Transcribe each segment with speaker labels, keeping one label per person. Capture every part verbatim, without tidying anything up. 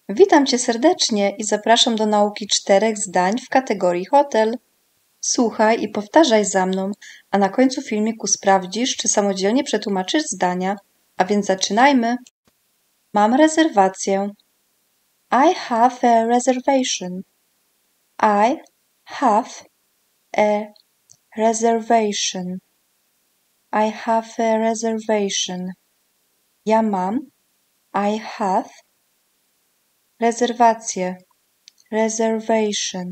Speaker 1: Witam Cię serdecznie i zapraszam do nauki czterech zdań w kategorii hotel. Słuchaj i powtarzaj za mną, a na końcu filmiku sprawdzisz, czy samodzielnie przetłumaczysz zdania. A więc zaczynajmy. Mam rezerwację. I have a reservation. I have a reservation. I have a reservation. Ja mam. I have. Rezerwację. Reservation.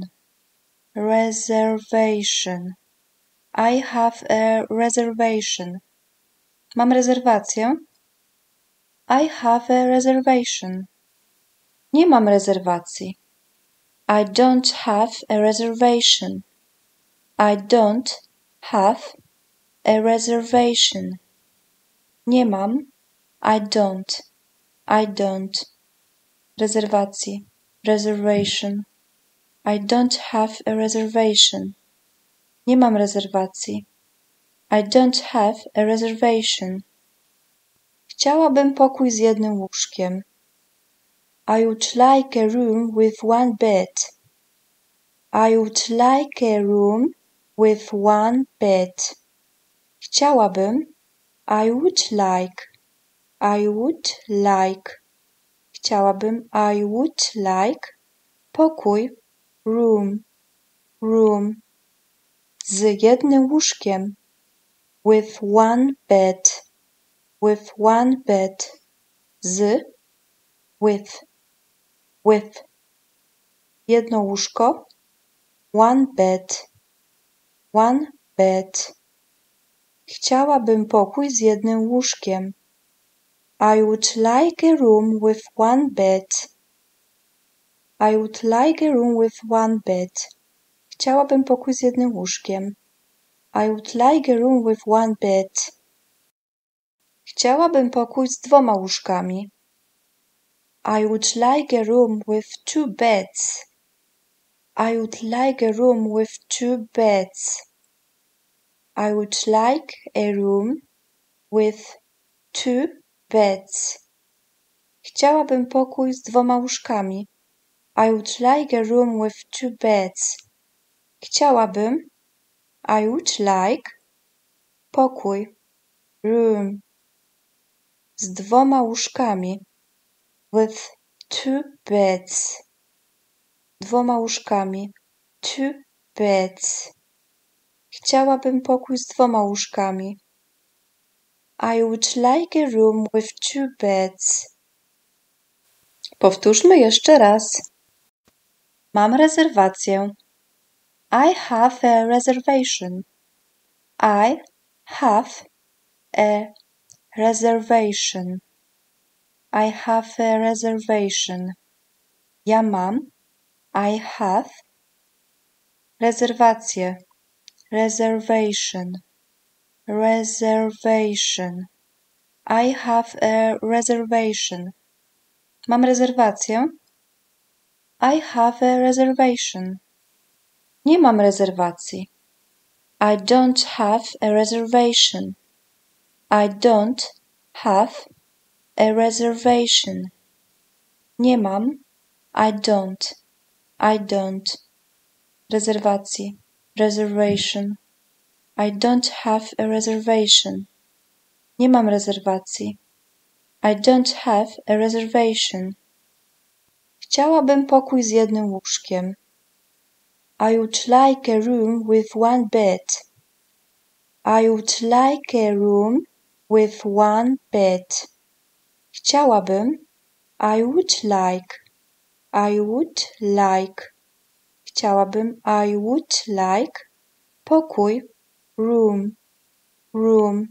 Speaker 1: Reservation. I have a reservation. Mam rezerwację. I have a reservation. Nie mam rezerwacji. I don't have a reservation. I don't have a reservation. Nie mam. I don't. I don't. Rezerwacji. Reservation. I don't have a reservation. Nie mam rezerwacji. I don't have a reservation. Chciałabym pokój z jednym łóżkiem. I would like a room with one bed. I would like a room with one bed. Chciałabym. I would like. I would like. Chciałabym. I would like. Pokój. Room. Room. Z jednym łóżkiem. With one bed. With one bed. Z. With. With. Jedno łóżko. One bed. One bed. Chciałabym pokój z jednym łóżkiem. I would like a room with one bed. I would like a room with one bed. Chciałabym pokój z jednym łóżkiem. I would like a room with one bed. Chciałabym pokój z dwoma łóżkami. I would like a room with two beds. I would like a room with two beds. I would like a room with two beds. Chciałabym pokój z dwoma łóżkami. I would like a room with two beds. Chciałabym. I would like. Pokój. Room. Z dwoma łóżkami. With two beds. Dwoma łóżkami. Two beds. Chciałabym pokój z dwoma łóżkami. I would like a room with two beds. Powtórzmy jeszcze raz. Mam rezerwację. I have a reservation. I have a reservation. I have a reservation. Ja mam. I have. Rezerwację. Reservation. Reservation. I have a reservation. Mam rezerwację. I have a reservation. Nie mam rezerwacji. I don't have a reservation. I don't have a reservation. Nie mam. I don't. I don't. Rezerwacji. Reservation. I don't have a reservation. Nie mam rezerwacji. I don't have a reservation. Chciałabym pokój z jednym łóżkiem. I would like a room with one bed. I would like a room with one bed. Chciałabym. I would like. I would like. Chciałabym. I would like. Pokój. Room. Room.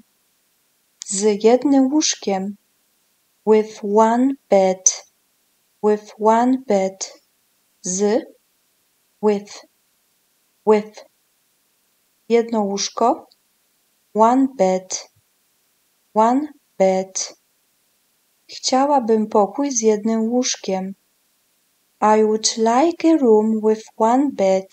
Speaker 1: Z jednym łóżkiem. With one bed. With one bed. Z. With. With. Jedno łóżko. One bed. One bed. Chciałabym pokój z jednym łóżkiem. I would like a room with one bed.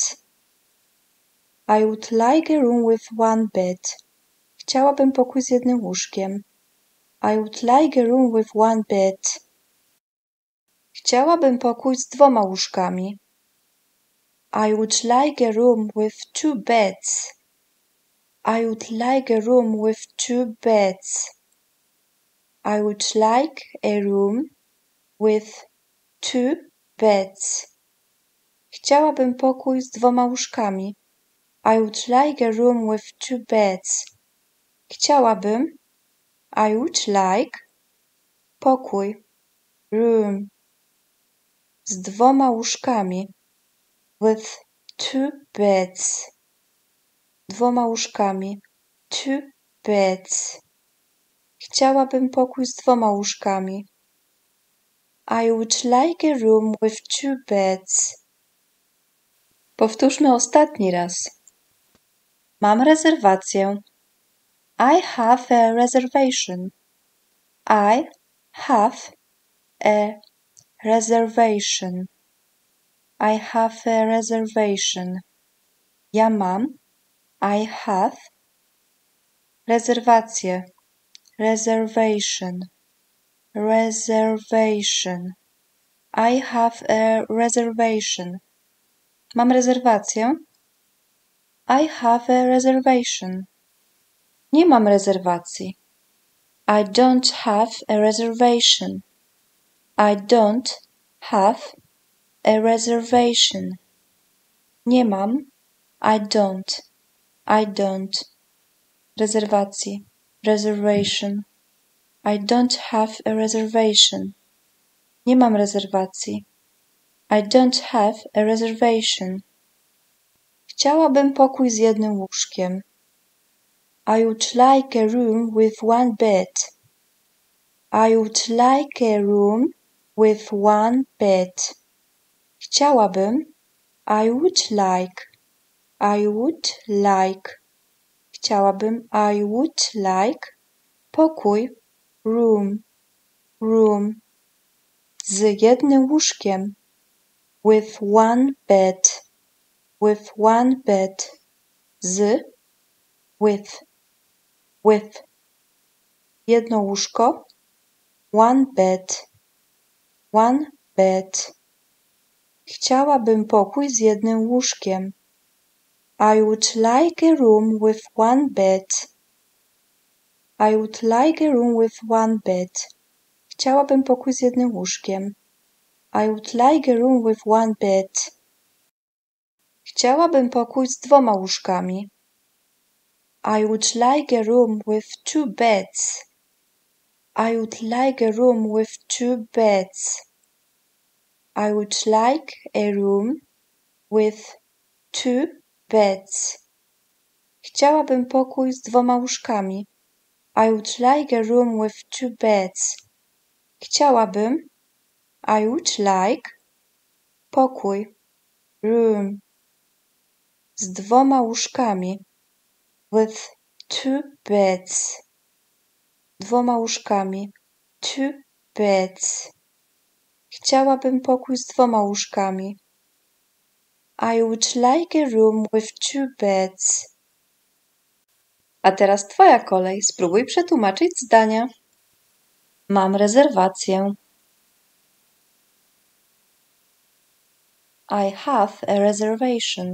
Speaker 1: I would like a room with one bed. Chciałabym pokój z jednym łóżkiem. I would like a room with one bed. Chciałabym pokój z dwoma łóżkami. I would like a room with two beds. I would like a room with two beds. I would like a room with two beds. Chciałabym pokój z dwoma łóżkami. I would like a room with two beds. Chciałabym. I would like. Pokój. Room. Z dwoma łóżkami. With two beds. Dwoma łóżkami. Two beds. Chciałabym pokój z dwoma łóżkami. I would like a room with two beds. Powtórzmy ostatni raz. Mam rezerwację. I have a reservation. I have a reservation. I have a reservation. Ja mam. I have. Rezerwację. Reservation. Reservation. I have a reservation. Mam rezerwację. I have a reservation. Nie mam rezerwacji. I don't have a reservation. I don't have a reservation. Nie mam. I don't. I don't. Rezerwacji. Reservation. I don't have a reservation. Nie mam rezerwacji. I don't have a reservation. Chciałabym pokój z jednym łóżkiem. I would like a room with one bed. I would like a room with one bed. Chciałabym. I would like. I would like. Chciałabym. I would like. Pokój. Room. Room. Z jednym łóżkiem. With one bed. With one bed. Z. With. With. Jedno łóżko. One bed. One bed. Chciałabym pokój z jednym łóżkiem. I would like a room with one bed. I would like a room with one bed. Chciałabym pokój z jednym łóżkiem. I would like a room with one bed. Chciałabym pokój z dwoma łóżkami. I would like a room with two beds. I would like a room with two beds. I would like a room with two beds. Chciałabym pokój z dwoma łóżkami. I would like a room with two beds. Chciałabym. I would like. Pokój. Room. Z dwoma łóżkami. With two beds. Dwoma łóżkami. Two beds. Chciałabym pokój z dwoma łóżkami. I would like a room with two beds. A teraz twoja kolej. Spróbuj przetłumaczyć zdania. Mam rezerwację. I have a reservation.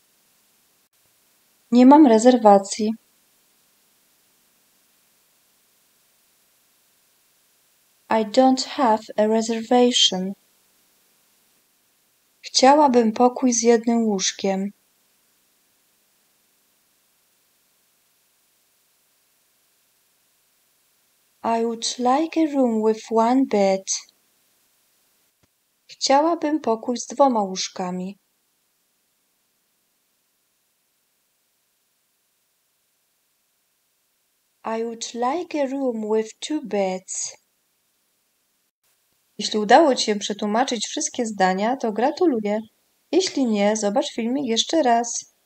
Speaker 1: Nie mam rezerwacji. I don't have a reservation. Chciałabym pokój z jednym łóżkiem. I would like a room with one bed. Chciałabym pokój z dwoma łóżkami. I would like a room with two beds. Jeśli udało Ci się przetłumaczyć wszystkie zdania, to gratuluję. Jeśli nie, zobacz filmik jeszcze raz.